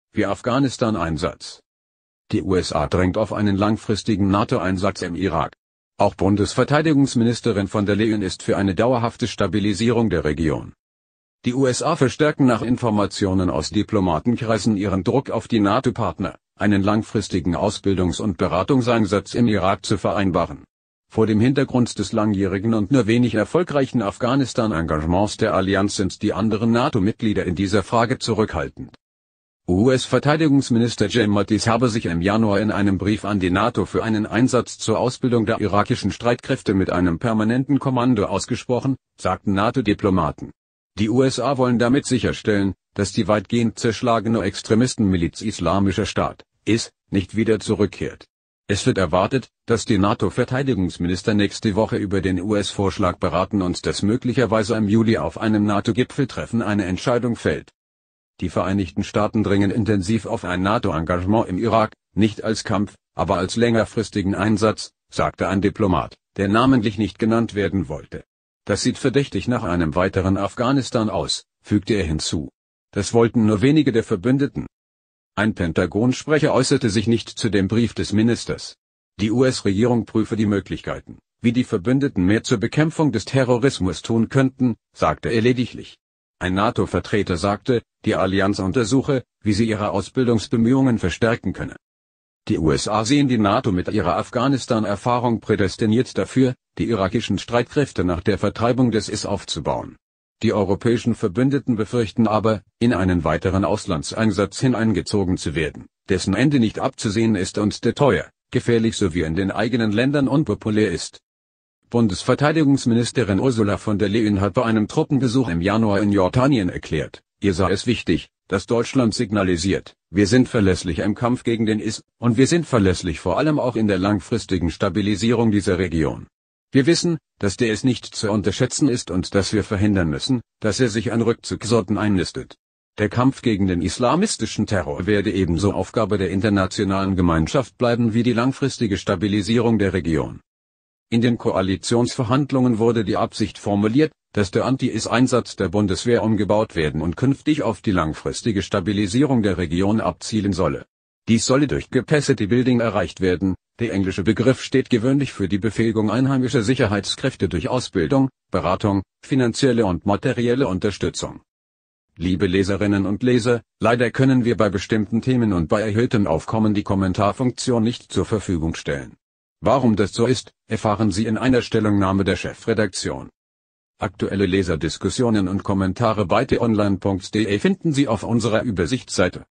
wie Afghanistan-Einsatz. Die USA drängt auf einen langfristigen NATO-Einsatz im Irak. Auch Bundesverteidigungsministerin von der Leyen ist für eine dauerhafte Stabilisierung der Region. Die USA verstärken nach Informationen aus Diplomatenkreisen ihren Druck auf die NATO-Partner, einen langfristigen Ausbildungs- und Beratungseinsatz im Irak zu vereinbaren. Vor dem Hintergrund des langjährigen und nur wenig erfolgreichen Afghanistan-Engagements der Allianz sind die anderen NATO-Mitglieder in dieser Frage zurückhaltend. US-Verteidigungsminister Jim Mattis habe sich im Januar in einem Brief an die NATO für einen Einsatz zur Ausbildung der irakischen Streitkräfte mit einem permanenten Kommando ausgesprochen, sagten NATO-Diplomaten. Die USA wollen damit sicherstellen, dass die weitgehend zerschlagene Extremistenmiliz Islamischer Staat, IS, nicht wieder zurückkehrt. Es wird erwartet, dass die NATO-Verteidigungsminister nächste Woche über den US-Vorschlag beraten und dass möglicherweise im Juli auf einem NATO-Gipfeltreffen eine Entscheidung fällt. Die Vereinigten Staaten dringen intensiv auf ein NATO-Engagement im Irak, nicht als Kampf, aber als längerfristigen Einsatz, sagte ein Diplomat, der namentlich nicht genannt werden wollte. Das sieht verdächtig nach einem weiteren Afghanistan aus, fügte er hinzu. Das wollten nur wenige der Verbündeten. Ein Pentagon-Sprecher äußerte sich nicht zu dem Brief des Ministers. Die US-Regierung prüfe die Möglichkeiten, wie die Verbündeten mehr zur Bekämpfung des Terrorismus tun könnten, sagte er lediglich. Ein NATO-Vertreter sagte, die Allianz untersuche, wie sie ihre Ausbildungsbemühungen verstärken könne. Die USA sehen die NATO mit ihrer Afghanistan-Erfahrung prädestiniert dafür, die irakischen Streitkräfte nach der Vertreibung des IS aufzubauen. Die europäischen Verbündeten befürchten aber, in einen weiteren Auslandseinsatz hineingezogen zu werden, dessen Ende nicht abzusehen ist und der teuer, gefährlich sowie in den eigenen Ländern unpopulär ist. Bundesverteidigungsministerin Ursula von der Leyen hat bei einem Truppenbesuch im Januar in Jordanien erklärt, ihr sei es wichtig, dass Deutschland signalisiert, wir sind verlässlich im Kampf gegen den IS, und wir sind verlässlich vor allem auch in der langfristigen Stabilisierung dieser Region. Wir wissen, dass der IS nicht zu unterschätzen ist und dass wir verhindern müssen, dass er sich an Rückzugsorten einnistet. Der Kampf gegen den islamistischen Terror werde ebenso Aufgabe der internationalen Gemeinschaft bleiben wie die langfristige Stabilisierung der Region. In den Koalitionsverhandlungen wurde die Absicht formuliert, dass der Anti-IS-Einsatz der Bundeswehr umgebaut werden und künftig auf die langfristige Stabilisierung der Region abzielen solle. Dies solle durch Capacity Building erreicht werden. Der englische Begriff steht gewöhnlich für die Befähigung einheimischer Sicherheitskräfte durch Ausbildung, Beratung, finanzielle und materielle Unterstützung. Liebe Leserinnen und Leser, leider können wir bei bestimmten Themen und bei erhöhtem Aufkommen die Kommentarfunktion nicht zur Verfügung stellen. Warum das so ist, erfahren Sie in einer Stellungnahme der Chefredaktion. Aktuelle Leserdiskussionen und Kommentare bei t-online.de finden Sie auf unserer Übersichtsseite.